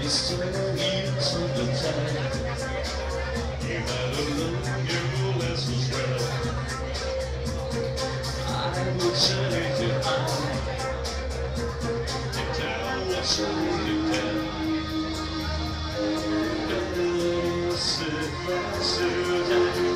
stories of the time you had alone, your last was well. I will tell you to tell what's on your head. And it's if I still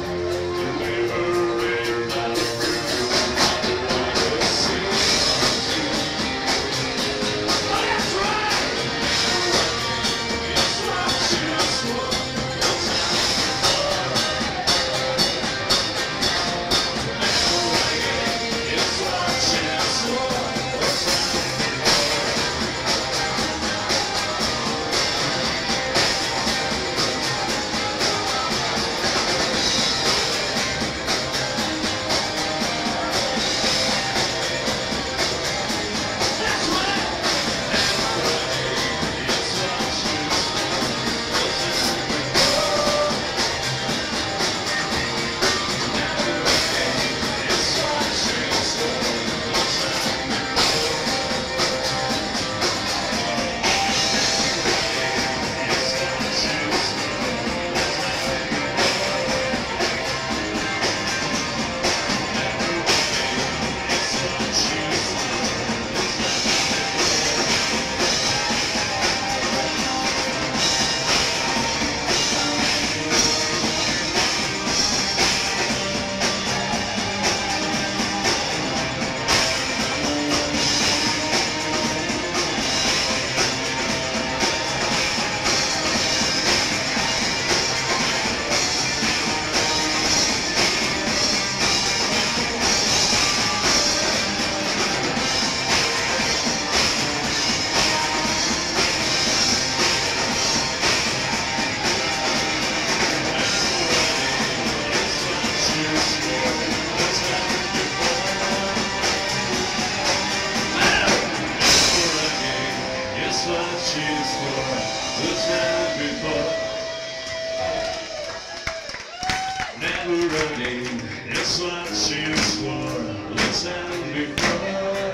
never again, it's what she swore the time before.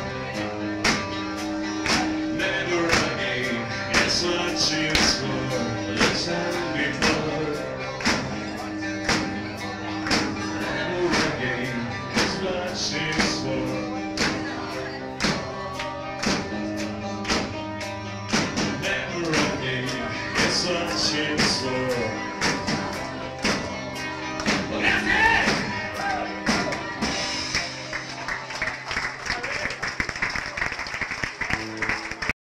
Never again, it's what she swore the time before. Never again, it's what she swore. Never again, it's what she swore.